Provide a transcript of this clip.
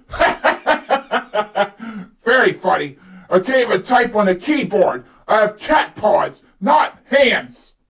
Very funny. I can't even type on the keyboard. I have cat paws, not hands.